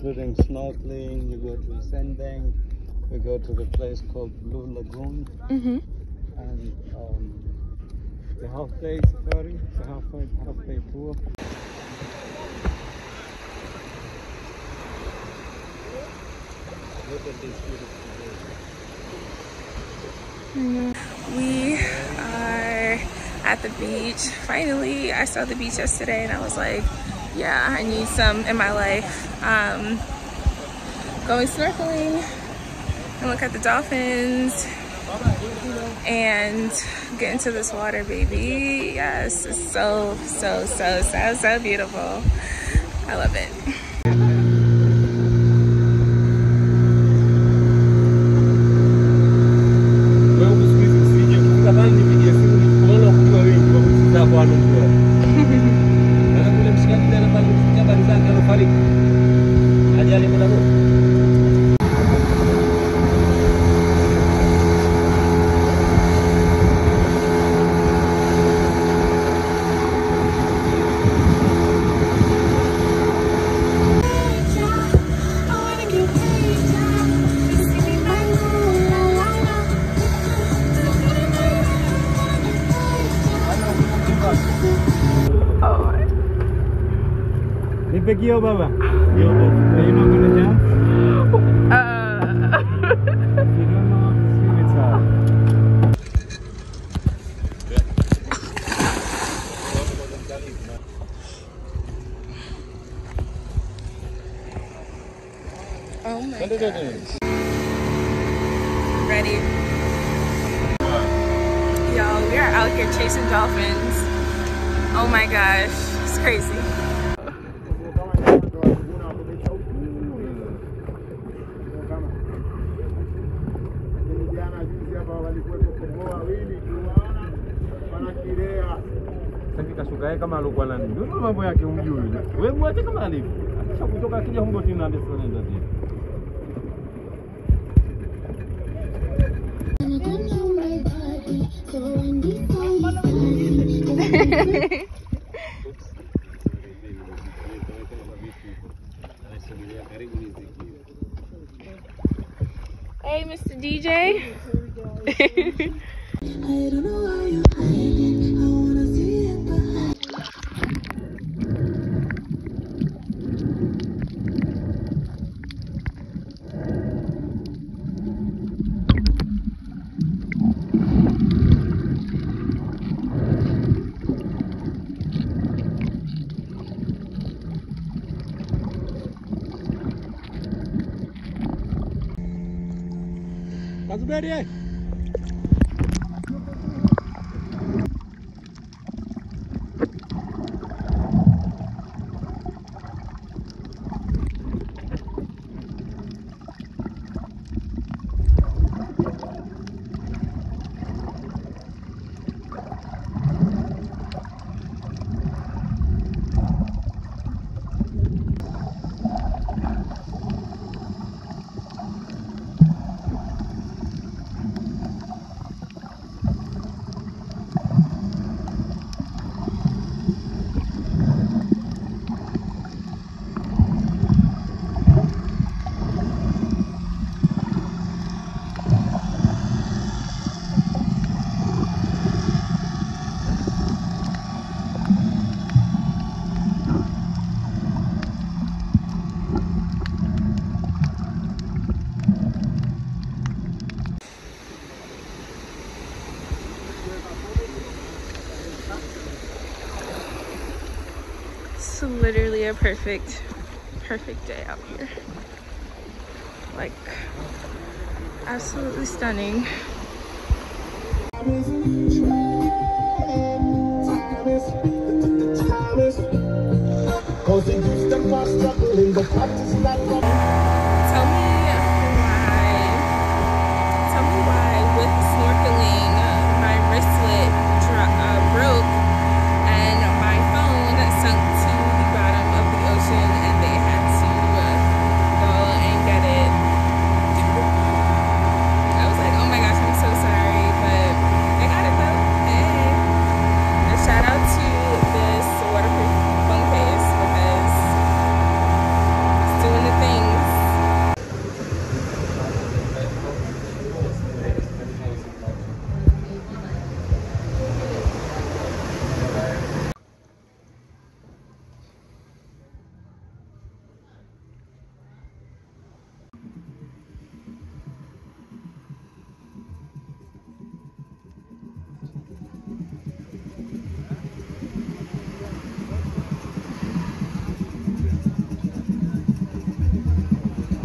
including snorkeling. You go to sandbank. We go to the place called Blue Lagoon. Mm-hmm. And the half-day safari, the half-day tour. Look at this beautiful day. We are at the beach. Finally, I saw the beach yesterday and I was like, yeah, I need some in my life. Going snorkeling and look at the dolphins and get into this water, baby. Yes, it's so beautiful. I love it. Big yo, Baba. Are you not gonna jump? You don't know how to swim, it's hard. Oh my gosh. Ready? Y'all, we are out here chasing dolphins. Oh my gosh, it's crazy. Kama alikuwa nani ndio mambo yake umjui wewe mwache kama alivyo akisha kutoka akija huko tena ndio tunaenda tena. Hey, Mr. DJ. I don't know why you're hiding. I wanna see it behind. That's about it. It's literally a perfect day out here. Like, absolutely stunning. Cause they used to struggling, but